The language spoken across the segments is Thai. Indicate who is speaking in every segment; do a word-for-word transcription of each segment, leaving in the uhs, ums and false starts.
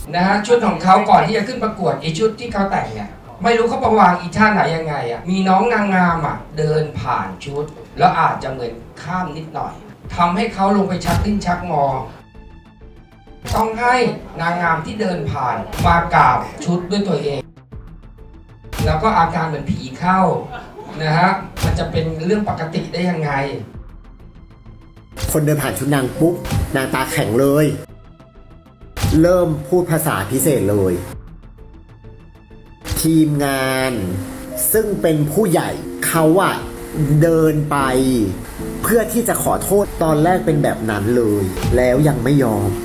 Speaker 1: นะฮะชุดของเขาก่อนที่จะขึ้นประกวดไอชุดที่เขาแต่งเนี่ยไม่รู้เขาประวางอีท่าไหนยังไงอ่ะมีน้องนางงามอ่ะเดินผ่านชุดแล้วอาจจะเหมือนข้ามนิดหน่อยทำให้เขาลงไปชักลิ้นชักงอต้องให้นางงามที่เดินผ่านมากราบชุดด้วยตัวเองแล้วก็อาการเหมือนผีเข้านะฮะมันจะเป็นเรื่องปกติได้ยังไง
Speaker 2: คนเดินผ่านชุดนางปุ๊บนางตาแข็งเลยเริ่มพูดภาษาพิเศษเลยทีมงานซึ่งเป็นผู้ใหญ่เขาอะเดินไปเพื่อที่จะขอโทษตอนแรกเป็นแบบนั้นเลยแล้วยังไม่ยอม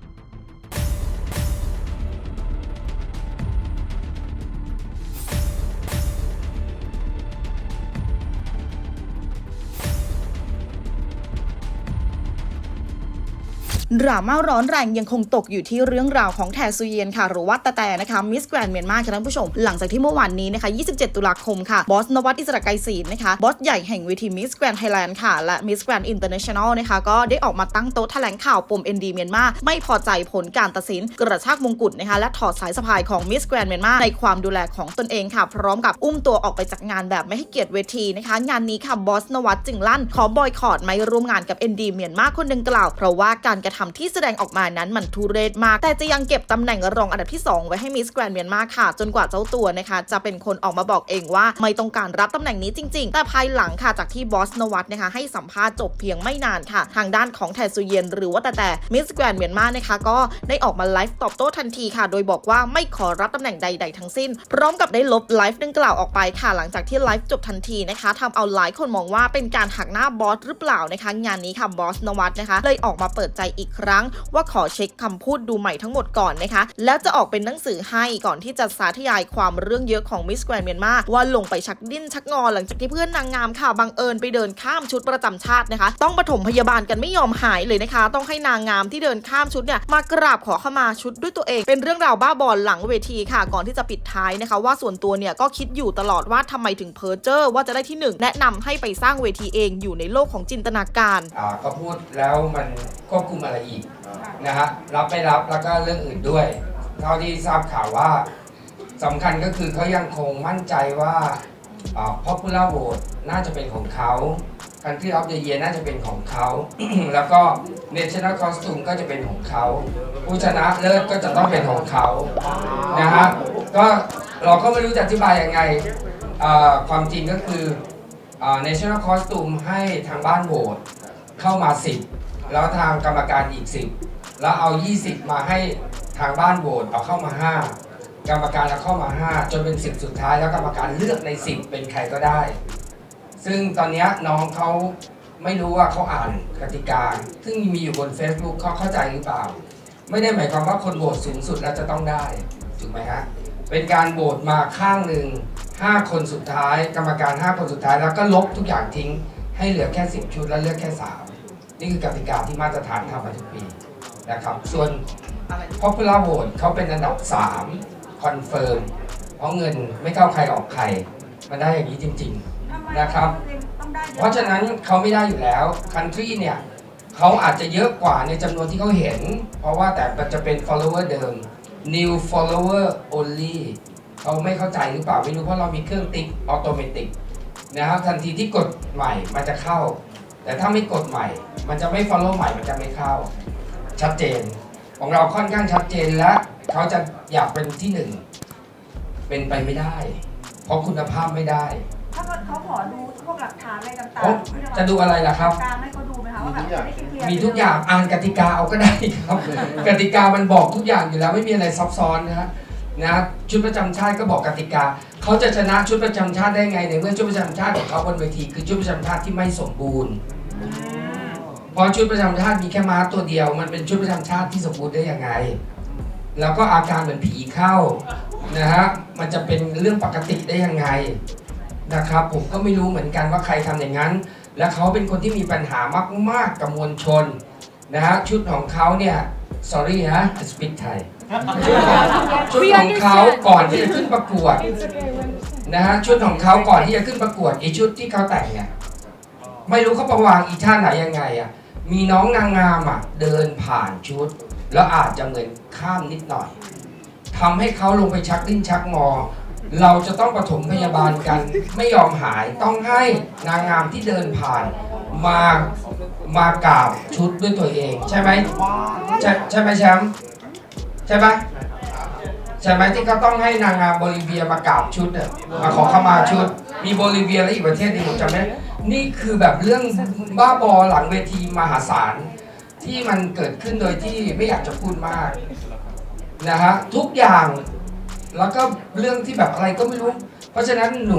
Speaker 3: ดราม่าร้อนแรงยังคงตกอยู่ที่เรื่องราวของแทซูเยียนค่ะหรือว่าตะแต่นะคะมิสแกรนด์เมียนมาค่ะท่านผู้ชมหลังจากที่เมื่อวานนี้นะคะยี่สิบเจ็ดตุลาคมค่ะบอสนวัตอิสระไกรศรีนะคะบอสใหญ่แห่งเวทีมิสแกรนด์ไทยแลนด์ค่ะและมิสแกรนด์อินเตอร์เนชั่นแนลนะคะก็ได้ออกมาตั้งโต๊ะแถลงข่าวปม เอ็น ดี เมียนมาไม่พอใจผลการตัดสินกระชากมงกุฎนะคะและถอดสายสะพายของมิสแกรนด์เมียนมาในความดูแลของตนเองค่ะพร้อมกับอุ้มตัวออกไปจากงานแบบไม่ให้เกียรติเวทีนะคะงานนี้ค่ะบอสนวัตจึงลั่นขอบอยคอตไม่ร่วมงานกับ เอ็น ดี เมียนมาคนดังกล่าวเพราะว่าการกระทำที่แสดงออกมานั้นมันทุเรศมากแต่จะยังเก็บตำแหน่งรองอันดับที่สองไว้ให้มิสแกรนด์เมียนมาค่ะจนกว่าเจ้าตัวนะคะจะเป็นคนออกมาบอกเองว่าไม่ต้องการรับตำแหน่งนี้จริงๆแต่ภายหลังค่ะจากที่บอสนวัตนะคะให้สัมภาษณ์จบเพียงไม่นานค่ะทางด้านของแทซูเยียนหรือว่าแต่แต่มิสแกรนด์เมียนมานะคะก็ได้ออกมาไลฟ์ตอบโต้ทันทีค่ะโดยบอกว่าไม่ขอรับตำแหน่งใดๆทั้งสิ้นพร้อมกับได้ลบไลฟ์ดังกล่าวออกไปค่ะหลังจากที่ไลฟ์จบทันทีนะคะทำเอาหลายคนมองว่าเป็นการหักหน้าบอสหรือเปล่านะคะงานนี้ค่ะบอสนวัตนะคะเลยออกมาเปิดใจอีกครั้งว่าขอเช็คคำพูดดูใหม่ทั้งหมดก่อนนะคะแล้วจะออกเป็นหนังสือให้ก่อนที่จะสาธยายความเรื่องเยอะของมิสแกรนด์เมียนมาว่าลงไปชักดิ้นชักงอหลังจากที่เพื่อนนางงามค่ะบังเอิญไปเดินข้ามชุดประจำชาตินะคะต้องปฐมพยาบาลกันไม่ยอมหายเลยนะคะต้องให้นางงามที่เดินข้ามชุดเนี่ยมากราบขอขมาชุดด้วยตัวเองเป็นเรื่องราวบ้าบอหลังเวทีค่ะก่อนที่จะปิดท้ายนะคะว่าส่วนตัวเนี่ยก็คิดอยู่ตลอดว่าทำไมถึงเพ้อเจ้อว่าจะได้ที่หนึ่งแนะนำให้ไปสร้างเวทีเองอยู่ในโลกของจินตนาการ
Speaker 1: อ่าก็พูดแล้วมันควบคุมอะไรอีกนะฮะรับไม่รับแล้วก็เรื่องอื่นด้วยเท่าที่ทราบข่าวว่าสำคัญก็คือเขายังคงมั่นใจว่า popular vote น่าจะเป็นของเขา Country of the Year น่าจะเป็นของเขา แล้วก็ National Costume ก็จะเป็นของเขาผู้ชนะเลิศก็จะต้องเป็นของเขานะฮะก็เราก็ไม่รู้จะอธิบายยังไงความจริงก็คือ National Costume ให้ทางบ้านโหวตเข้ามาสิบแล้วทางกรรมการอีกสิบแล้วเอายี่สิบมาให้ทางบ้านโหวตเอาเข้ามาห้ากรรมการเอาเข้ามาห้าจนเป็นสิบสุดท้ายแล้วกรรมการเลือกในสิบเป็นใครก็ได้ซึ่งตอนนี้น้องเขาไม่รู้ว่าเขาอ่านกติกาซึ่งมีอยู่บน Facebook เขาเข้าใจหรือเปล่าไม่ได้หมายความว่าคนโหวตสูงสุดแล้วจะต้องได้ถูกไหมฮะเป็นการโหวตมาข้างหนึ่งห้าคนสุดท้ายกรรมการห้าคนสุดท้ายแล้วก็ลบทุกอย่างทิ้งให้เหลือแค่สิบชุดแล้วเลือกแค่สามนี่คือกติกาที่มาตรฐานทำมาทุกปีนะครับส่วน popular vote เขาเป็นอันดับสามคอนเฟิร์มเพราะเงินไม่เข้าใครออกใครมันได้อย่างนี้จริงๆนะครับเพราะฉะนั้นเขาไม่ได้อยู่แล้ว country เนี่ยเขาอาจจะเยอะกว่าในจำนวนที่เขาเห็นเพราะว่าแต่มันจะเป็น follower เดิม new follower only เขาไม่เข้าใจหรือเปล่าไม่รู้เพราะเรามีเครื่องติ๊กออโตเมติกนะครับทันทีที่กดใหม่มันจะเข้าแต่ถ้าไม่กดใหม่มันจะไม่ follow ใหม่มันจะไม่เข้าชัดเจนของเราค่อนข้างชัดเจนและเขาจะอยากเป็นที่หนึ่งเป็นไปไม่ได้เพราะคุณภาพไม่ได้
Speaker 4: ถ้าเขาขอดูพวกหลักฐานอะไรต่าง
Speaker 1: ๆจะดูอะไรล่ะครับ
Speaker 4: ให้เขาดูไหมคะว่าแบบได้เคลียร์
Speaker 1: มีทุกอย่างอ่านกติกาเอาก็ได้ครับกติกามันบอกทุกอย่างอยู่แล้วไม่มีอะไรซับซ้อนนะฮะนะชุดประจำชาติก็บอกกติกาเขาจะชนะชุดประจำชาติได้ไงในเมื่อชุดประจำชาติของเขาบนเวทีคือชุดประจำชาติที่ไม่สมบูรณ์เพราะชุดประจำชาติมีแค่ม้าตัวเดียวมันเป็นชุดประจำชาติที่สมบูรณ์ได้ยังไงแล้วก็อาการเหมือนผีเข้านะฮะมันจะเป็นเรื่องปกติได้ยังไงนะครับผมก็ไม่รู้เหมือนกันว่าใครทำอย่างนั้นและเขาเป็นคนที่มีปัญหามากๆกับมวลชนนะฮะชุดของเขาเนี่ย sorry ฮะ speak Thai ชุดของเขาก่อนที่จะขึ้นประกวดนะฮะชุดของเขาก่อนที่จะขึ้นประกวดไอชุดที่เขาแต่งเนี่ยไม่รู้เขาประวางอีท่าไหนยังไงอ่ะมีน้องนางงามอ่ะเดินผ่านชุดแล้วอาจจะเหมือนข้ามนิดหน่อยทำให้เขาลงไปชักดิ้นชักงอเราจะต้องปฐมพยาบาลกันไม่ยอมหายต้องให้นางงามที่เดินผ่านมามากราบชุดด้วยตัวเองใช่ไหมใช่ใช่ไหมแชมป์ใช่ไหมใช่ไหมที่เขาต้องให้นางงามโบลิเวียมากราบชุดเนี่ยมาขอเข้ามาชุดมีโบลิเวียและอีกประเทศหนึ่งผมจำไม่นี่คือแบบเรื่องบ้าบอหลังเวทีมหาศาลที่มันเกิดขึ้นโดยที่ไม่อยากจะพูดมากนะฮะทุกอย่างแล้วก็เรื่องที่แบบอะไรก็ไม่รู้เพราะฉะนั้นหนู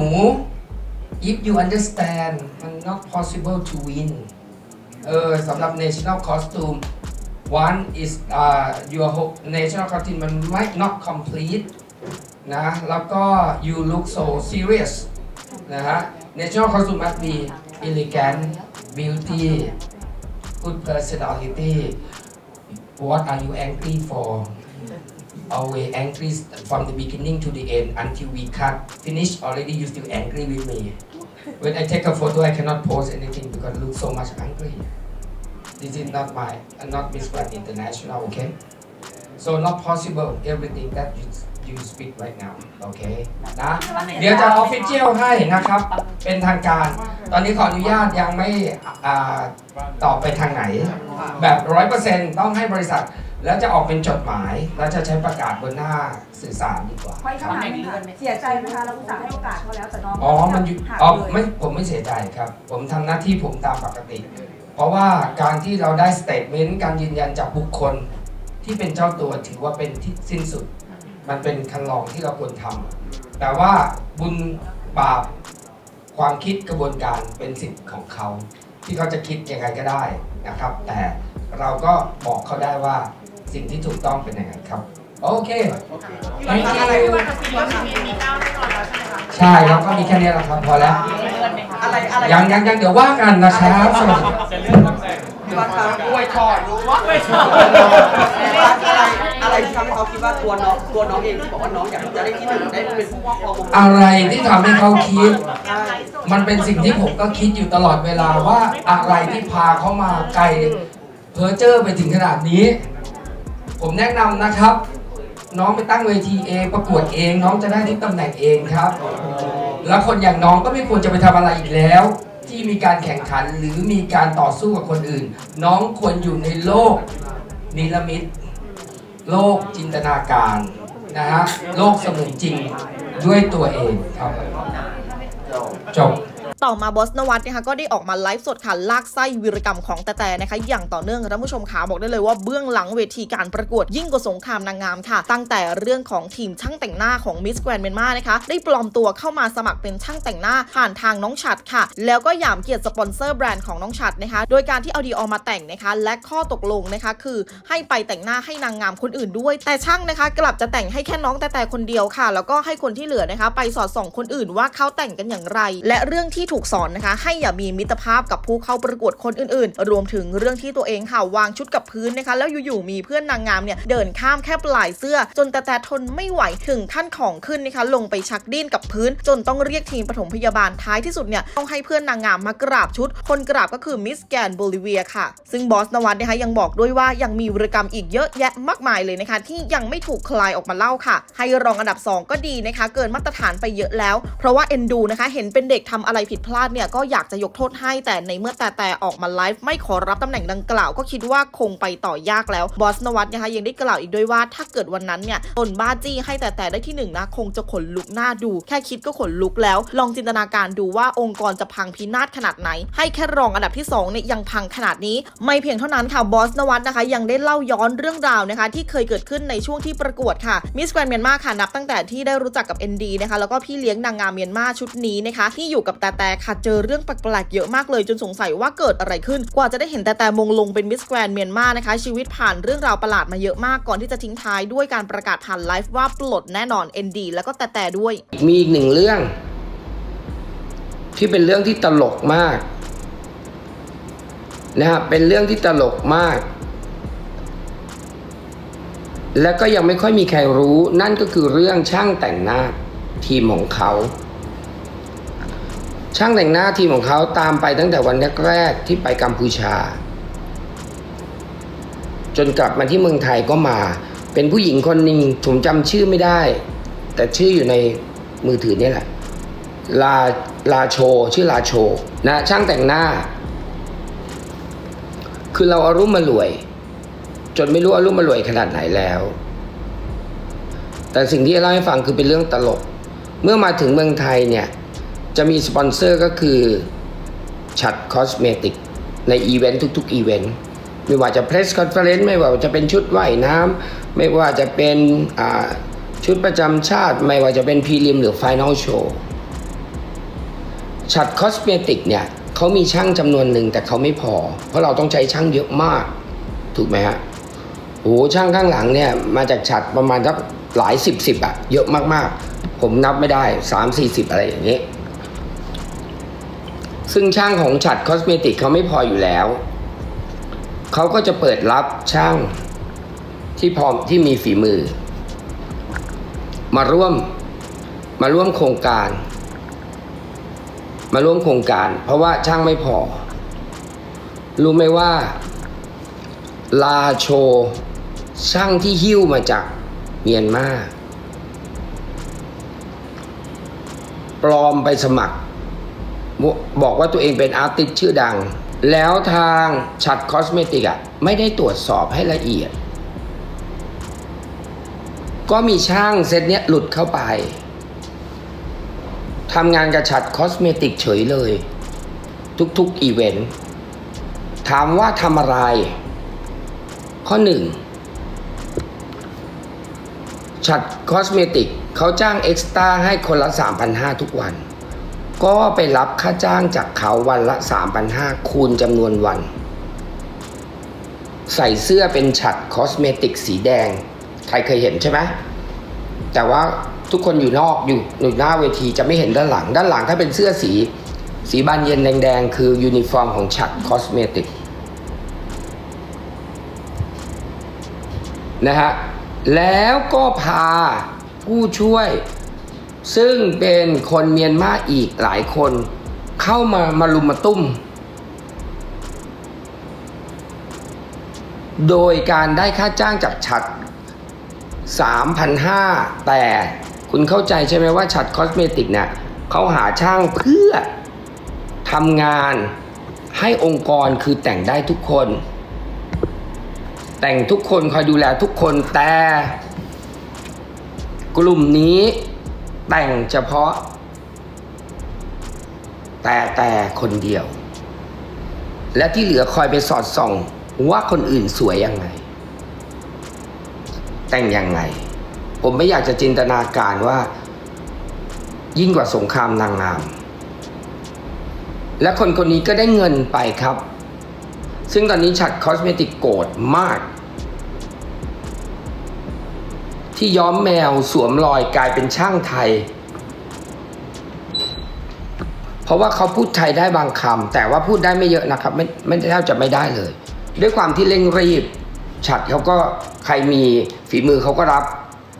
Speaker 1: if you understand มัน not possible to win เออสำหรับ national costume one is uh, your national costume มัน might not complete นะแล้วก็ you look so serious นะฮะ national costume must be elegant beauty good personality what are you angry for always angry from the beginning to the end until we cut finish already you still angry with me when I take a photo I cannot post anything because I look so much angry this is not my not Miss Grand International okay so not possible everything that you you speak right now okay นะเดี๋ยวจะ official ให้นะครับเป็นทางการตอนนี้ขออนุญาตยังไม่ตอบไปทางไหนแบบ ร้อยเปอร์เซ็นต์ ต้องให้บริษัทแล้วจะออกเป็นจดหมายแล้วจะใช้ประกาศบนหน้าสื่อสารดีกว่า
Speaker 4: เสียใจไหมคะเราอุตส่าห์ให้โอกาสเขาแล้วแต่น้อง
Speaker 1: อ๋อมันอยู่อ๋อไม่ผมไม่เสียใจครับผมทำหน้าที่ผมตามปกติเพราะว่าการที่เราได้สเตทเมนต์การยืนยันจากบุคคลที่เป็นเจ้าตัวถือว่าเป็นที่สิ้นสุดมันเป็นคันลองที่เราควรทำแต่ว่าบุญบาปความคิดกระบวนการเป็นสิทธิ์ของเขาที่เขาจะคิดยังไงก็ได้นะครับแต่เราก็บอกเขาได้ว่าสิ่งที่ถูกต้องเป็นยังไงครับโอเคไม่มีอะไรใช่ครับก็มีแค่นี้แหละครับพอแล้วยังยังยังเดี๋ยวว่ากันนะครับสวัสดี
Speaker 5: กล้วยทอดรู้ว่าไม่ชอบอะไรอะไรที่ทำให้เขาคิดว่าตัวน้องตัวน้องเองที่บอกว่าน้องอยากจะได้ที่หนึ่งได้เป็นผู้ว่าความ
Speaker 1: อะไรที่ทำให้เขาคิดมันเป็นสิ่งที่ผมก็คิดอยู่ตลอดเวลาว่าอะไรที่พาเขามาไกลเพอเจอร์ไปถึงขนาดนี้ผมแนะนำนะครับน้องไปตั้งเวทีเองประกวดเองน้องจะได้ที่ตำแหน่งเองครับแล้วคนอย่างน้องก็ไม่ควรจะไปทำอะไรอีกแล้วที่มีการแข่งขันหรือมีการต่อสู้กับคนอื่นน้องควรอยู่ในโลกนิรมิตโลกจินตนาการนะฮะโลกเสมือนจริงด้วยตัวเองครับจบ
Speaker 3: ต่อมาบอสนวัตนะคะก็ได้ออกมาไลฟ์สดค่ะลากไส้วีรกรรมของแต่แต่นะคะอย่างต่อเนื่องท่านผู้ชมขาบอกได้เลยว่าเบื้องหลังเวทีการประกวดยิ่งกว่าสงครามนางงามค่ะตั้งแต่เรื่องของทีมช่างแต่งหน้าของมิสแกรนด์เมียนมานะคะได้ปลอมตัวเข้ามาสมัครเป็นช่างแต่งหน้าผ่านทางน้องฉัดค่ะแล้วก็หยามเกียรติสปอนเซอร์แบรนด์ของน้องฉัดนะคะโดยการที่เอาดีออมาแต่งนะคะและข้อตกลงนะคะคือให้ไปแต่งหน้าให้นางงามคนอื่นด้วยแต่ช่างนะคะกลับจะแต่งให้แค่น้องแต่แต่คนเดียวค่ะแล้วก็ให้คนที่เหลือนะคะไปสอดส่องคนอื่นว่าเขาแต่งกันอย่างไรและเรื่องที่ถูกสอนนะคะให้อย่ามีมิตรภาพกับผู้เข้าประกวดคนอื่นๆรวมถึงเรื่องที่ตัวเองค่ะวางชุดกับพื้นนะคะแล้วอยู่ๆมีเพื่อนนางงามเนี่ยเดินข้ามแค่ปลายเสื้อจนแต่แต่ทนไม่ไหวถึงขั้นของขึ้นนะคะลงไปชักดิ้นกับพื้นจนต้องเรียกทีมปฐมพยาบาลท้ายที่สุดเนี่ยต้องให้เพื่อนนางงามมากราบชุดคนกราบก็คือมิสแกรนด์โบลิเวียค่ะซึ่งบอสนวัตนะคะยังบอกด้วยว่ายังมีวีรกรรมอีกเยอะแยะมากมายเลยนะคะที่ยังไม่ถูกคลายออกมาเล่าค่ะให้รองอันดับสองก็ดีนะคะเกินมาตรฐานไปเยอะแล้วเพราะว่าเอ็นดูนะคะเห็นเป็นเด็กทำอะไรผิดพลาดเนี่ยก็อยากจะยกโทษให้แต่ในเมื่อแต่แต่ออกมาไลฟ์ไม่ขอรับตำแหน่งดังกล่าวก็คิดว่าคงไปต่อยากแล้วบอสนวัตนะคะยังได้กล่าวอีกด้วยว่าถ้าเกิดวันนั้นเนี่ยตนบ้าจี้ให้แต่แต่ได้ที่หนึ่งนะคงจะขนลุกหน้าดูแค่คิดก็ขนลุกแล้วลองจินตนาการดูว่าองค์กรจะพังพินาศขนาดไหนให้แค่รองอันดับที่สองเนี่ยยังพังขนาดนี้ไม่เพียงเท่านั้นค่ะบอสนวัตนะคะยังได้เล่าย้อนเรื่องราวนะคะที่เคยเกิดขึ้นในช่วงที่ประกวดค่ะมิสแกรนด์เมียนมาค่ะนับตั้งแต่ที่ได้รู้จักกับ เอ็น ดี นะคะแล้วก็พี่เลี้ยงนางงามเมียนมาชุดนี้นะคะที่อยู่กับแต่แต่ค่ะเจอเรื่องแปลกๆเยอะมากเลยจนสงสัยว่าเกิดอะไรขึ้นกว่าจะได้เห็นแต่แต่มงลงเป็นมิสแกรนด์เมียนมานะคะชีวิตผ่านเรื่องราวประหลาดมาเยอะมากก่อนที่จะทิ้งท้ายด้วยการประกาศผ่านไลฟ์ว่าปลดแน่นอน เอ็น ดี แล้วก็แต่แต่ด้วย
Speaker 1: มีอีกหนึ่งเรื่องที่เป็นเรื่องที่ตลกมากนะฮะเป็นเรื่องที่ตลกมากและก็ยังไม่ค่อยมีใครรู้นั่นก็คือเรื่องช่างแต่งหน้าทีมของเขาช่างแต่งหน้าทีมของเขาตามไปตั้งแต่วันแรกๆที่ไปกัมพูชาจนกลับมาที่เมืองไทยก็มาเป็นผู้หญิงคนหนึ่งผมจำชื่อไม่ได้แต่ชื่ออยู่ในมือถือนี่แหละลาลาโชชื่อลาโชนะช่างแต่งหน้าคือเราอารุ่มมารวยจนไม่รู้อารุ่มมารวยขนาดไหนแล้วแต่สิ่งที่เล่าให้ฟังคือเป็นเรื่องตลกเมื่อมาถึงเมืองไทยเนี่ยจะมีสปอนเซอร์ก็คือฉัดคอสเมติกในอีเวนต์ทุกๆอีเวนต์ไม่ว่าจะเพรสคอนเฟอเรนซ์ไม่ว่าจะเป็นชุดว่ายน้ำไม่ว่าจะเป็นชุดประจำชาติไม่ว่าจะเป็นพรีลิมหรือไฟนอลโชว์ฉัดคอสเมติกเนี่ยเขามีช่างจำนวนหนึ่งแต่เขาไม่พอเพราะเราต้องใช้ช่างเยอะมากถูกไหมฮะโอ้ช่างข้างหลังเนี่ยมาจากฉัดประมาณสักหลายสิบสิบอะเยอะมากๆผมนับไม่ได้สามสี่สิบอะไรอย่างนี้ซึ่งช่างของฉัดคอสเมติกเขาไม่พออยู่แล้วเขาก็จะเปิดรับช่างที่พร้อมที่มีฝีมือมาร่วมมาร่วมโครงการมาร่วมโครงการเพราะว่าช่างไม่พอรู้ไหมว่าลาโชช่างที่หิ้วมาจากเมียนมาปลอมไปสมัครบอกว่าตัวเองเป็นอาร์ติสต์ชื่อดังแล้วทางฉัดคอสเมติกอ่ะไม่ได้ตรวจสอบให้ละเอียดก็มีช่างเซตเนี้ยหลุดเข้าไปทำงานกับฉัดคอสเมติกเฉยเลยทุกๆอีเวนต์ถามว่าทำอะไรข้อหนึ่งฉัดคอสเมติกเขาจ้างเอ็กซ์ตร้าให้คนละ สามพันห้าร้อย ทุกวันก็ไปรับค่าจ้างจากเขาวันละ สามพันห้าร้อย คูณจำนวนวันใส่เสื้อเป็นฉัดคอสเมติกสีแดงใครเคยเห็นใช่ไหมแต่ว่าทุกคนอยู่นอกอยู่อยู่หน้าเวทีจะไม่เห็นด้านหลังด้านหลังถ้าเป็นเสื้อสีสีบานเย็นแดงๆคือยูนิฟอร์มของฉัดคอสเมติกนะฮะแล้วก็พาผู้ช่วยซึ่งเป็นคนเมียนมาอีกหลายคนเข้ามามาลุมมาตุ้มโดยการได้ค่าจ้างจากฉัด สามพันห้าร้อย แต่คุณเข้าใจใช่ไหมว่าฉัดคอสเมติกเนี่ยเขาหาช่างเพื่อทำงานให้องค์กรคือแต่งได้ทุกคนแต่งทุกคนคอยดูแลทุกคนแต่กลุ่มนี้แต่งเฉพาะแต่แต่คนเดียวและที่เหลือคอยไปสอดส่องว่าคนอื่นสวยยังไงแต่งยังไงผมไม่อยากจะจินตนาการว่ายิ่งกว่าสงครามนางงามและคนคนนี้ก็ได้เงินไปครับซึ่งตอนนี้ฉัดคอสเมติกโกรธมากที่ย้อมแมวสวมรอยกลายเป็นช่างไทยเพราะว่าเขาพูดไทยได้บางคำแต่ว่าพูดได้ไม่เยอะนะครับไม่ไม่แทบจะไม่ได้เลยด้วยความที่เร่งรีบฉัดเขาก็ใครมีฝีมือเขาก็รับ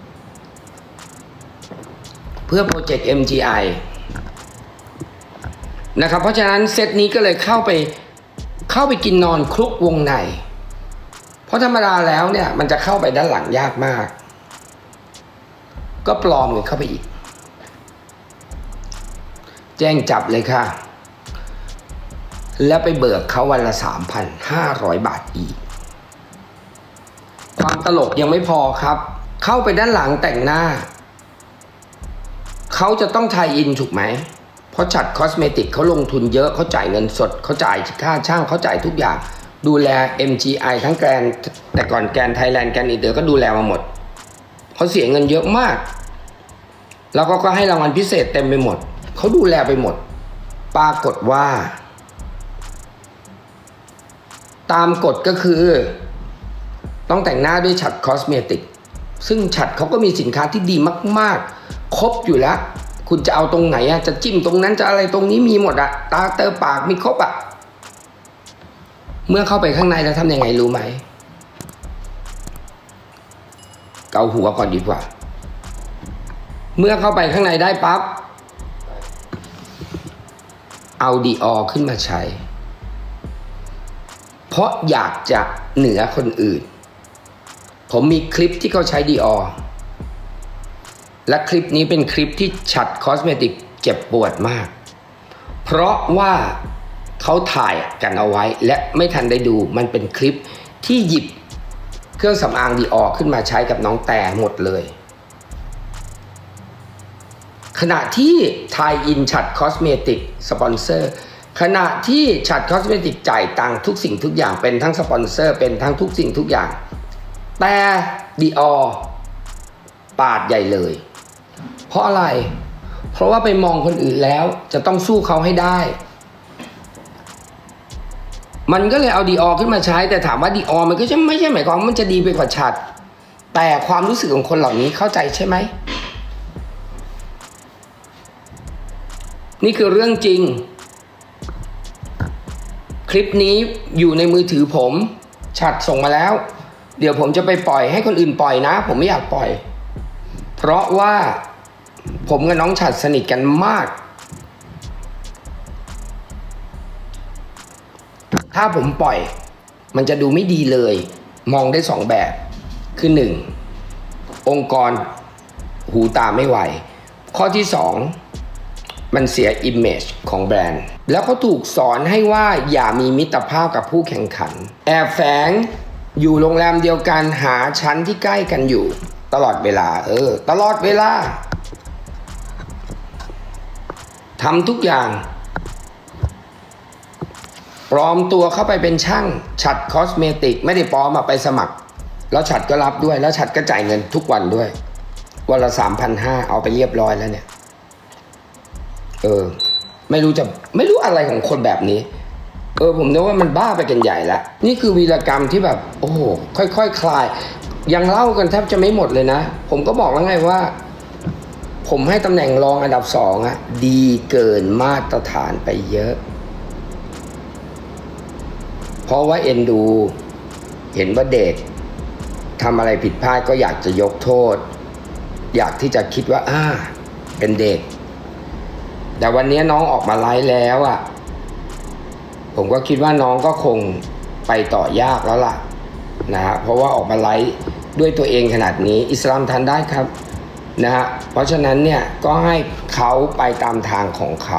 Speaker 1: เพื่อโปรเจกต์ เอ็ม จี ไอ นะครับเพราะฉะนั้นเซตนี้ก็เลยเข้าไปเข้าไปกินนอนคลุกวงในเพราะธรรมดาแล้วเนี่ยมันจะเข้าไปด้านหลังยากมากก็ปลอมกันเข้าไปอีกแจ้งจับเลยค่ะแล้วไปเบิกเขาวันละ สามพันห้าร้อย บาทอีกความตลกยังไม่พอครับเข้าไปด้านหลังแต่งหน้าเขาจะต้องไทยอินถูกไหมเพราะฉัดคอสเมติกเขาลงทุนเยอะเขาจ่ายเงินสดเขาจ่ายค่าช่างเขาจ่ายทุกอย่างดูแล เอ็ม จี ไอ ทั้งแกรนแต่ก่อนแกรนไทยแลนด์แกรนอินเตอร์ก็ดูแลมาหมดเขาเสียเงินเยอะมากแล้วก็ก็ให้รางวัลพิเศษเต็มไปหมดเขาดูแลไปหมดปรากฏว่าตามกฎก็คือต้องแต่งหน้าด้วยฉัดคอสเมติกซึ่งฉัดเขาก็มีสินค้าที่ดีมากๆครบอยู่แล้วคุณจะเอาตรงไหนอะจะจิ้มตรงนั้นจะอะไรตรงนี้มีหมดอะตาเตอปากมีครบอะเมื่อเข้าไปข้างในแล้วทำยังไงรู้ไหมเกาหัวก่อนดีกว่าเมื่อเข้าไปข้างในได้ปั๊บเอาดีออขึ้นมาใช้เพราะอยากจะเหนือคนอื่นผมมีคลิปที่เขาใช้ Dior และคลิปนี้เป็นคลิปที่ฉัดคอสเมติกเจ็บปวดมากเพราะว่าเขาถ่ายกันเอาไว้และไม่ทันได้ดูมันเป็นคลิปที่หยิบเครื่องสำอาง Dior ขึ้นมาใช้กับน้องแต่หมดเลยขณะที่ทายอินฉัดคอสเมติกสปอนเซอร์ขณะที่ฉัดคอสเมติกจ่ายตังค์ทุกสิ่งทุกอย่างเป็นทั้งสปอนเซอร์เป็นทั้งทุกสิ่งทุกอย่างแต่ Dior ปาดใหญ่เลยเพราะอะไรเพราะว่าไปมองคนอื่นแล้วจะต้องสู้เขาให้ได้มันก็เลยเอา Dior ขึ้นมาใช้แต่ถามว่า Dior มันก็จะไม่ใช่หมายความว่ามันจะดีไปกว่าฉัดแต่ความรู้สึกของคนเหล่านี้เข้าใจใช่ไหมนี่คือเรื่องจริงคลิปนี้อยู่ในมือถือผมฉัดส่งมาแล้วเดี๋ยวผมจะไปปล่อยให้คนอื่นปล่อยนะผมไม่อยากปล่อยเพราะว่าผมกับน้องฉัดสนิทกันมากถ้าผมปล่อยมันจะดูไม่ดีเลยมองได้สองแบบคือหนึ่งองค์กรหูตาไม่ไหวข้อที่สองมันเสีย image ของแบรนด์แล้วเขาถูกสอนให้ว่าอย่ามีมิตรภาพกับผู้แข่งขันแอบแฝงอยู่โรงแรมเดียวกันหาชั้นที่ใกล้กันอยู่ตลอดเวลาเออตลอดเวลาทำทุกอย่างปลอมตัวเข้าไปเป็นช่างฉัดคอสเมติกไม่ได้ปลอมมาไปสมัครแล้วฉัดก็รับด้วยแล้วฉัดก็จ่ายเงินทุกวันด้วยวันละ สามพันห้าร้อย เอาไปเรียบร้อยแล้วเนี่ยเออไม่รู้จะไม่รู้อะไรของคนแบบนี้เออผมนึกว่ามันบ้าไปกันใหญ่แล้วนี่คือวีรกรรมที่แบบโอ้โหค่อยๆ ค, คลายยังเล่ากันแทบจะไม่หมดเลยนะผมก็บอกแล้วไงว่าผมให้ตำแหน่งรองอันดับสองอะดีเกินมาตรฐานไปเยอะเพราะว่าเอ็นดูเห็นว่าเด็กทำอะไรผิดพลาดก็อยากจะยกโทษอยากที่จะคิดว่าอ่าเป็นเด็กแต่วันนี้น้องออกมาไลฟ์แล้วอ่ะผมก็คิดว่าน้องก็คงไปต่อยากแล้วล่ะนะฮะเพราะว่าออกมาไลฟ์ด้วยตัวเองขนาดนี้อิสลามทันได้ครับนะฮะเพราะฉะนั้นเนี่ยก็ให้เขาไปตามทางของเขา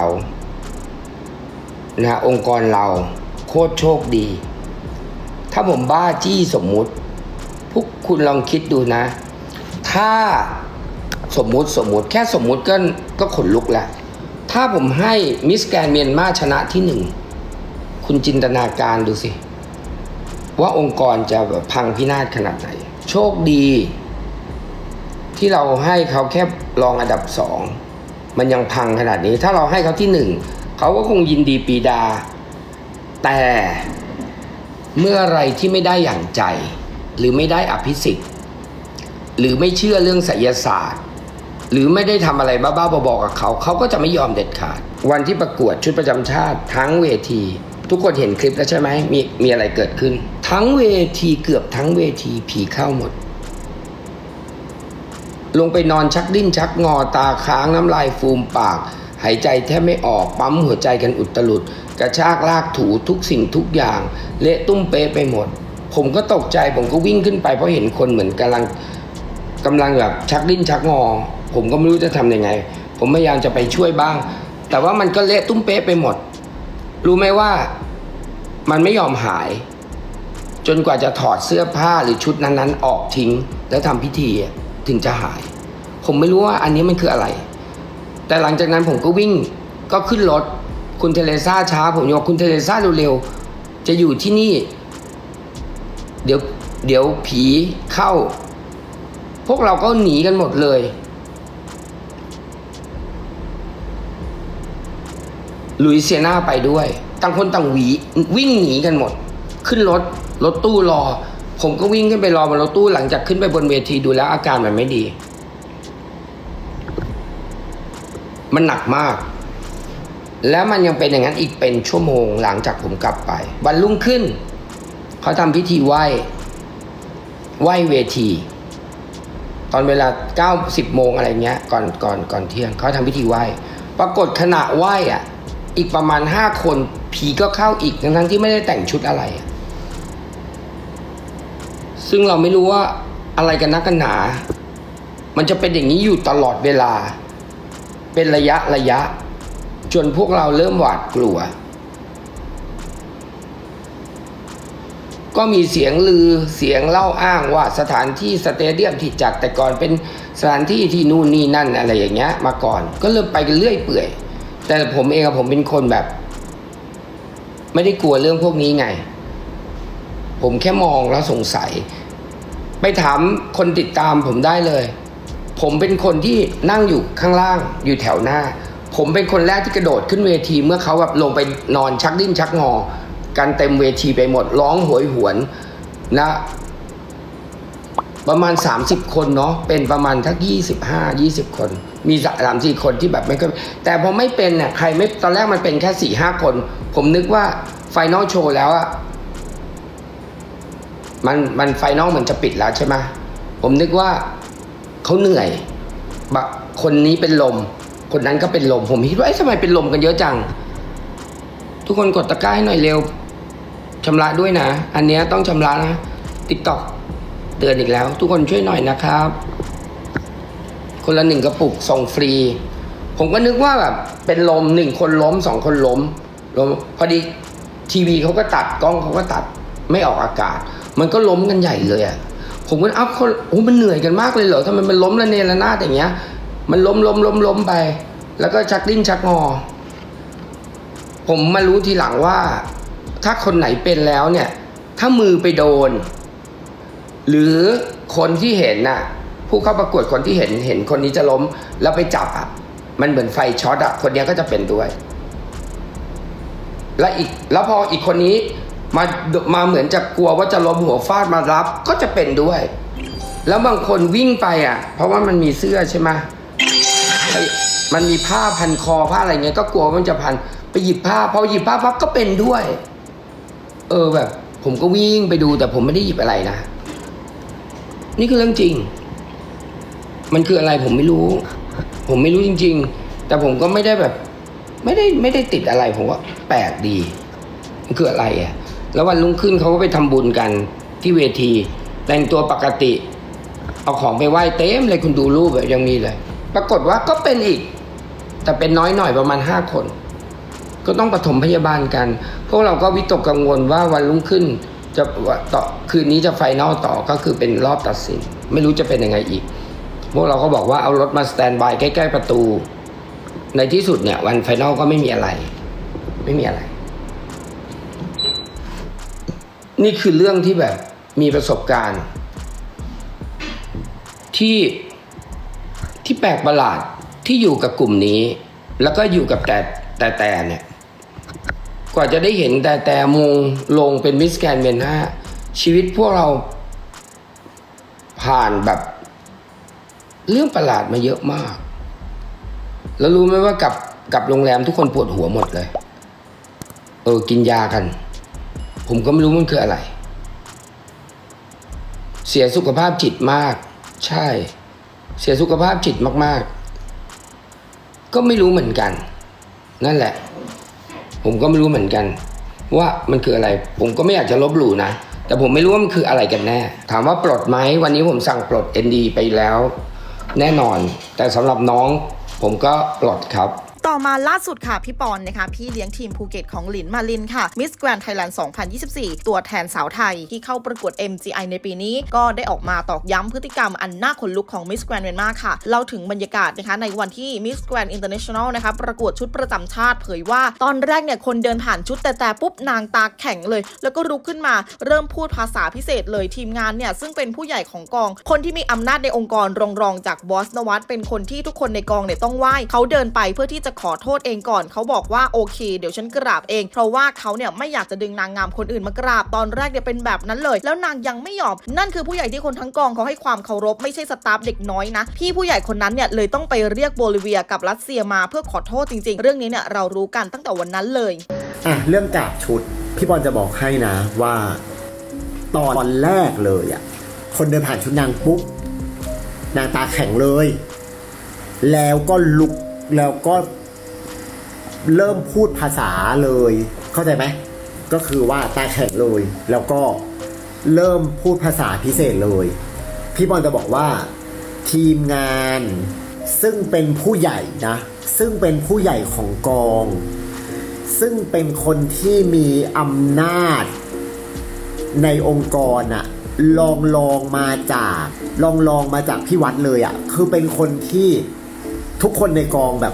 Speaker 1: นะฮะองค์กรเราโคตรโชคดีถ้าผมบ้าจี้สมมุติพวกคุณลองคิดดูนะถ้าสมมุติสมมุติแค่สมมุติก็ก็ขนลุกแล้วถ้าผมให้มิสแกรนด์เมียนมาชนะที่หนึ่งคุณจินตนาการดูสิว่าองค์กรจะแบบพังพินาศขนาดไหนโชคดีที่เราให้เขาแค่รองอันดับสองมันยังพังขนาดนี้ถ้าเราให้เขาที่หนึ่งเขาก็คงยินดีปีดาแต่เมื่อไรที่ไม่ได้อย่างใจหรือไม่ได้อภิสิทธิ์หรือไม่เชื่อเรื่องไสยศาสตร์หรือไม่ได้ทำอะไรบ้าๆบอๆกับเขาเขาก็จะไม่ยอมเด็ดขาดวันที่ประกวดชุดประจำชาติทั้งเวทีทุกคนเห็นคลิปแล้วใช่ไหมมีมีอะไรเกิดขึ้นทั้งเวทีเกือบทั้งเวทีผีเข้าหมดลงไปนอนชักดิ้นชักงอตาค้างน้ำลายฟูมปากหายใจแทบไม่ออกปั๊มหัวใจกันอุตลุดกระชากลากถูทุกสิ่งทุกอย่างเละตุ้มเป๊ะไปหมดผมก็ตกใจผมก็วิ่งขึ้นไปเพราะเห็นคนเหมือนกำลังกำลังแบบชักดิ้นชักงอผมก็ไม่รู้จะทำยังไงผมพยายามจะไปช่วยบ้างแต่ว่ามันก็เละตุ้มเป๊ะไปหมดรู้ไหมว่ามันไม่ยอมหายจนกว่าจะถอดเสื้อผ้าหรือชุดนั้นๆออกทิ้งแล้วทำพิธีถึงจะหายผมไม่รู้ว่าอันนี้มันคืออะไรแต่หลังจากนั้นผมก็วิ่งก็ขึ้นรถคุณเทเรซ่าช้าผมบอกคุณเทเรซ่าเร็วๆจะอยู่ที่นี่เดี๋ยวเดี๋ยวผีเข้าพวกเราก็หนีกันหมดเลยลุยเซียนาไปด้วยต่างคนต่างหวีวิ่งหนีกันหมดขึ้นรถรถตู้รอผมก็วิ่งขึ้นไปรอบนรถตู้หลังจากขึ้นไปบนเวทีดูแล้วอาการมันไม่ดีมันหนักมากแล้วมันยังเป็นอย่างนั้นอีกเป็นชั่วโมงหลังจากผมกลับไปวันรุ่งขึ้นเขาทำพิธีไหว้ไหว้เวทีตอนเวลาเก้าสิบโมงอะไรเงี้ยก่อนก่อนก่อนเที่ยงเขาทำพิธีไหว้ปรากฏขณะไหว้อ่ะอีกประมาณห้าคนผีก็เข้าอีกทั้งที่ไม่ได้แต่งชุดอะไรซึ่งเราไม่รู้ว่าอะไรกันนักกันหนามันจะเป็นอย่างนี้อยู่ตลอดเวลาเป็นระยะระยะจนพวกเราเริ่มหวาดกลัวก็มีเสียงลือเสียงเล่าอ้างว่าสถานที่สเตเดียมที่จัดแต่ก่อนเป็นสถานที่ที่นู่นนี่นั่นอะไรอย่างเงี้ยมาก่อนก็เริ่มไปกันเรื่อยเปื่อยแต่ผมเองผมเป็นคนแบบไม่ได้กลัวเรื่องพวกนี้ไงผมแค่มองแล้วสงสัยไปถามคนติดตามผมได้เลยผมเป็นคนที่นั่งอยู่ข้างล่างอยู่แถวหน้าผมเป็นคนแรกที่กระโดดขึ้นเวทีเมื่อเขาแบบลงไปนอนชักดิ้นชักงอกันเต็มเวทีไปหมดร้องโหยหวนนะประมาณสามสิบคนเนาะเป็นประมาณทักยี่สิบห้า ยี่สิบคนมีสามสี่คนที่แบบไม่ก็แต่พอไม่เป็นเนี่ยใครไม่ตอนแรกมันเป็นแค่ สี่ห้า คนผมนึกว่าไฟนอลโชว์แล้วอะมันมันไฟนอลเหมือนจะปิดแล้วใช่ไหมผมนึกว่าเขาเหนื่อยบะคนนี้เป็นลมคนนั้นก็เป็นลมผมคิดว่าเอ๊ะทำไมเป็นลมกันเยอะจังทุกคนกดตะกร้าให้หน่อยเร็วชำระด้วยนะอันนี้ต้องชำระนะ TikTok เตือนอีกแล้วทุกคนช่วยหน่อยนะครับคนละหนึ่งกระปุกส่งฟรีผมก็นึกว่าแบบเป็นลมหนึ่งคนล้มสองคนล้มล้มพอดีทีวีเขาก็ตัดกล้องเขาก็ตัดไม่ออกอากาศมันก็ล้มกันใหญ่เลยอ่ะผมก็อัพคนโอ้มันเหนื่อยกันมากเลยเหรอทำไมมันล้มระเนระนาดอย่างเงี้ยมันล้มล้มล้มล้มไปแล้วก็ชักดิ้นชักงอผมมารู้ทีหลังว่าถ้าคนไหนเป็นแล้วเนี่ยถ้ามือไปโดนหรือคนที่เห็นน่ะผู้เข้าประกวดคนที่เห็นเห็นคนนี้จะล้มแล้วไปจับอ่ะมันเหมือนไฟช็อตอ่ะคนนี้ก็จะเป็นด้วยและอีกแล้วพออีกคนนี้มามาเหมือนจะกลัวว่าจะล้มหัวฟาดมารับก็จะเป็นด้วยแล้วบางคนวิ่งไปอ่ะเพราะว่ามันมีเสื้อใช่ไหมมันมีผ้าพันคอผ้าอะไรเงี้ยก็กลัวมันจะพันไปหยิบผ้าพอหยิบผ้าปั๊บก็เป็นด้วยเออแบบผมก็วิ่งไปดูแต่ผมไม่ได้หยิบอะไรนะนี่คือเรื่องจริงมันคืออะไรผมไม่รู้ผมไม่รู้จริงๆแต่ผมก็ไม่ได้แบบไม่ได้ไม่ได้ติดอะไรผมว่าแปลกดีมันคืออะไรอ่ะแล้ววันรุ่งขึ้นเขาก็ไปทำบุญกันที่เวทีแต่งตัวปกติเอาของไปไหว้เต็มเลยคุณดูรูปแบบยังมีเลยปรากฏว่าก็เป็นอีกแต่เป็นน้อยหน่อยประมาณห้าคนก็ต้องปฐมพยาบาลกันพวกเราก็วิตกกังวลว่าวันรุ่งขึ้นจะต่อคืนนี้จะไฟนอลต่อก็คือเป็นรอบตัดสินไม่รู้จะเป็นยังไงอีกพวกเราก็บอกว่าเอารถมาสแตนบายใกล้ๆประตูในที่สุดเนี่ยวันไฟนอลก็ไม่มีอะไรไม่มีอะไรนี่คือเรื่องที่แบบมีประสบการณ์ที่ที่แปลกประหลาดที่อยู่กับกลุ่มนี้แล้วก็อยู่กับแต่แต่แต่เนี่ยกว่าจะได้เห็นแต่แต่มงลงเป็นมิสแกรนด์เมนห้าชีวิตพวกเราผ่านแบบเรื่องประหลาดมาเยอะมากแล้วรู้ไหมว่ากับกับโรงแรมทุกคนปวดหัวหมดเลยเออกินยากันผมก็ไม่รู้มันคืออะไรเสียสุขภาพจิตมากใช่เสียสุขภาพจิตมากๆก็ไม่รู้เหมือนกันนั่นแหละผมก็ไม่รู้เหมือนกันว่ามันคืออะไรผมก็ไม่อยากจะลบหลู่นะแต่ผมไม่รู้ว่ามันคืออะไรกันแน่ถามว่าปลดไหมวันนี้ผมสั่งปลด เอ็น ดี ไปแล้วแน่นอนแต่สำหรับน้องผมก็ปลดครับ
Speaker 3: ต่อมาล่าสุดค่ะพี่ปอนนะคะพี่เลี้ยงทีมภูเก็ตของหลินมาลินค่ะ Miss Grand Thailand สองพันยี่สิบสี่ ตัวแทนสาวไทยที่เข้าประกวด เอ็ม จี ไอ ในปีนี้ก็ได้ออกมาตอกย้ำพฤติกรรมอันน่าขนลุกของ Miss Grand Myanmar ค่ะเล่าถึงบรรยากาศนะคะในวันที่ Miss Grand International นะคะประกวดชุดประจำชาติเผยว่าตอนแรกเนี่ยคนเดินผ่านชุดแต่แต่ปุ๊บนางตาแข็งเลยแล้วก็ลุกขึ้นมาเริ่มพูดภาษาพิเศษเลยทีมงานเนี่ยซึ่งเป็นผู้ใหญ่ของกองคนที่มีอำนาจในองค์กรรองรองจากบอสนวัตเป็นคนที่ทุกคนในกองเนี่ยต้องไหว้เขาเดินไปเพื่อที่จะขอโทษเองก่อนเขาบอกว่าโอเคเดี๋ยวฉันกราบเองเพราะว่าเขาเนี่ยไม่อยากจะดึงนางงามคนอื่นมากราบตอนแรกเนี่ยเป็นแบบนั้นเลยแล้วนางยังไม่ยอมนั่นคือผู้ใหญ่ที่คนทั้งกองเขาให้ความเคารพไม่ใช่สตาฟเด็กน้อยนะพี่ผู้ใหญ่คนนั้นเนี่ยเลยต้องไปเรียกโบลิเวียกับรัสเซียมาเพื่อขอโทษจริงๆเรื่องนี้เนี่ยเรารู้กันตั้งแต่วันนั้นเลย
Speaker 2: อ่ะเรื่องกราบชุดพี่บอลจะบอกให้นะว่าตอนแรกเลยอ่ะคนเดินผ่านชุดนางปุ๊บนางตาแข็งเลยแล้วก็ลุกแล้วก็เริ่มพูดภาษาเลยเข้าใจไหมก็คือว่าตาแข็งเลยแล้วก็เริ่มพูดภาษาพิเศษเลยพี่บอลจะบอกว่าทีมงานซึ่งเป็นผู้ใหญ่นะซึ่งเป็นผู้ใหญ่ของกองซึ่งเป็นคนที่มีอำนาจในองค์กรอะลองลองมาจากลองลองมาจากพี่วัดเลยอะคือเป็นคนที่ทุกคนในกองแบบ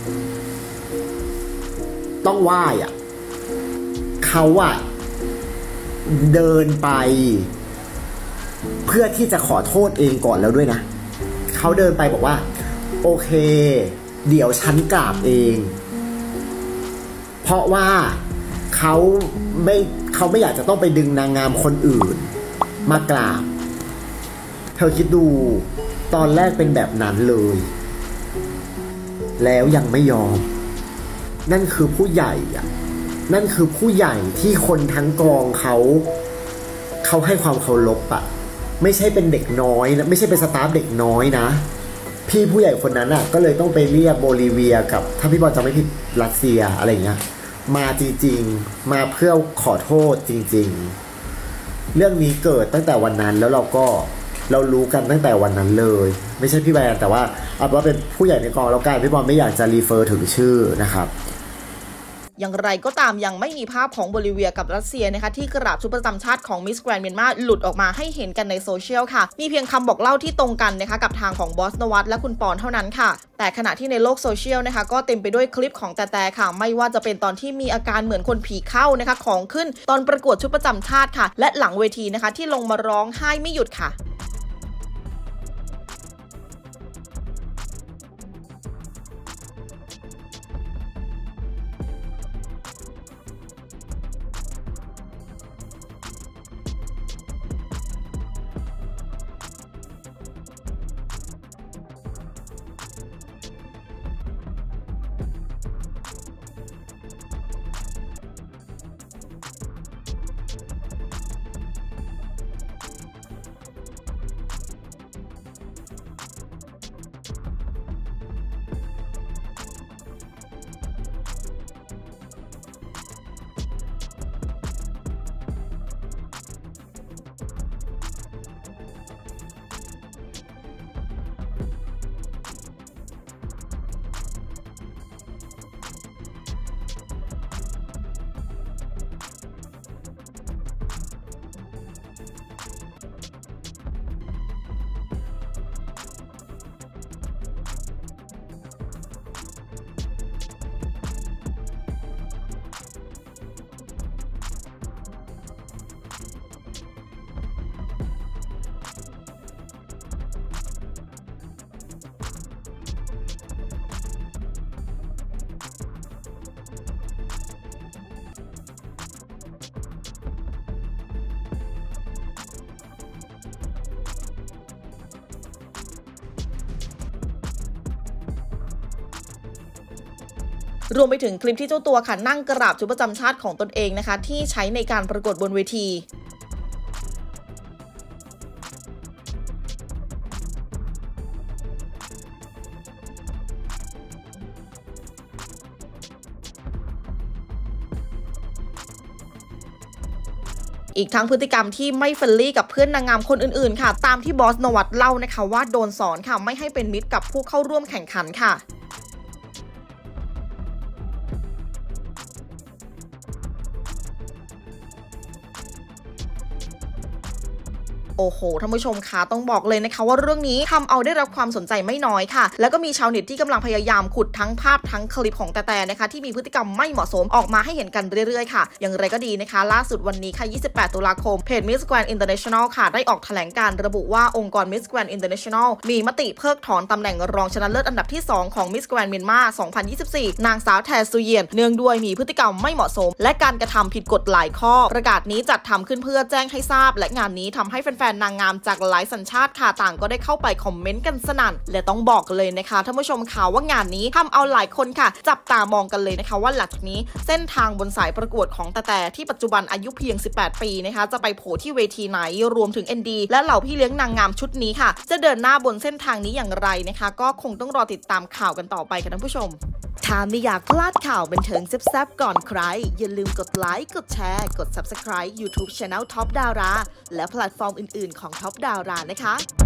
Speaker 2: ต้องไหว้อะเขาอะเดินไปเพื่อที่จะขอโทษเองก่อนแล้วด้วยนะเขาเดินไปบอกว่าโอเคเดี๋ยวฉันกราบเองเพราะว่าเขาไม่เขาไม่อยากจะต้องไปดึงนางงามคนอื่นมากราบเธอคิดดูตอนแรกเป็นแบบนั้นเลยแล้วยังไม่ยอมนั่นคือผู้ใหญ่อะนั่นคือผู้ใหญ่ที่คนทั้งกองเขาเขาให้ความเคารพอะไม่ใช่เป็นเด็กน้อยนะไม่ใช่เป็นสตาฟเด็กน้อยนะพี่ผู้ใหญ่คนนั้นอะก็เลยต้องไปเรียกโบลิเวียกับถ้าพี่บอลจำไม่ผิดรัสเซียอะไรเงี้ยมาจริงๆมาเพื่อขอโทษจริงๆเรื่องนี้เกิดตั้งแต่วันนั้นแล้วเราก็เรารู้กันตั้งแต่วันนั้นเลยไม่ใช่พี่แบรนด์แต่ว่าเอาว่าเป็นผู้ใหญ่ในกองแล้วกันพี่บอลไม่อยากจะรีเฟอร์ถึงชื่อนะครับ
Speaker 3: อย่างไรก็ตามยังไม่มีภาพของโบลิเวียกับรัสเซียนะคะที่กราบชุดประจำชาติของมิสแกรนด์เมียนมาหลุดออกมาให้เห็นกันในโซเชียลค่ะมีเพียงคำบอกเล่าที่ตรงกันนะคะกับทางของบอสนวัตและคุณปอนเท่านั้นค่ะแต่ขณะที่ในโลกโซเชียลนะคะก็เต็มไปด้วยคลิปของแต่แต่ค่ะไม่ว่าจะเป็นตอนที่มีอาการเหมือนคนผีเข้านะคะของขึ้นตอนประกวดชุดประจำชาติค่ะและหลังเวทีนะคะที่ลงมาร้องไห้ไม่หยุดค่ะรวมไปถึงคลิปที่เจ้าตัวค่ะนั่งกราบชุดประจำชาติของตนเองนะคะที่ใช้ในการประกวดบนเวทีอีกทั้งพฤติกรรมที่ไม่เฟรนลี่กับเพื่อนนางงามคนอื่นๆค่ะตามที่บอสนวัตเล่านะคะว่าโดนสอนค่ะไม่ให้เป็นมิตรกับผู้เข้าร่วมแข่งขันค่ะโอ้โหท่านผู้ชมคะต้องบอกเลยนะคะว่าเรื่องนี้ทำเอาได้รับความสนใจไม่น้อยค่ะแล้วก็มีชาวเน็ตที่กำลังพยายามขุดทั้งภาพทั้งคลิปของแต่แต่นะคะที่มีพฤติกรรมไม่เหมาะสมออกมาให้เห็นกันเรื่อยๆค่ะอย่างไรก็ดีนะคะล่าสุดวันนี้ค่ะยี่สิบแปดตุลาคมเพจ Miss Grand International ค่ะได้ออกแถลงการระบุว่าองค์กร Miss Grand International มีมติเพิกถอนตำแหน่งรองชนะเลิศอันดับที่สองของ Miss Grand Myanmar สองพันยี่สิบสี่นางสาวแทซุเยียนเนื่องด้วยมีพฤติกรรมไม่เหมาะสมและการกระทำผิดกฎหลายข้อประกาศนี้จัดทำขึ้นเพื่อแจ้งให้ทราบและงานนี้ทำให้แฟนๆนางงามจากหลายสัญชาติค่ะต่างก็ได้เข้าไปคอมเมนต์กันสนั่นและต้องบอกเลยนะคะท่านผู้ชมค่ะว่างานนี้ทำเอาหลายคนค่ะจับตามองกันเลยนะคะว่าหลังจากนี้เส้นทางบนสายประกวดของแต่แต่ที่ปัจจุบันอายุเพียงสิบแปดปีนะคะจะไปโผล่ที่เวทีไหนรวมถึง เอ็น ดี และเหล่าพี่เลี้ยงนางงามชุดนี้ค่ะจะเดินหน้าบนเส้นทางนี้อย่างไรนะคะก็คงต้องรอติดตามข่าวกันต่อไปค่ะท่านผู้ชมถ้าไม่อยากพลาดข่าวบันเทิงแซ่บๆก่อนใครอย่าลืมกดไลค์กดแชร์กด ซับสไครบ์ ยูทูบ Channel Top Dara และแพลตฟอร์มอื่นๆของ Top Dara นะคะ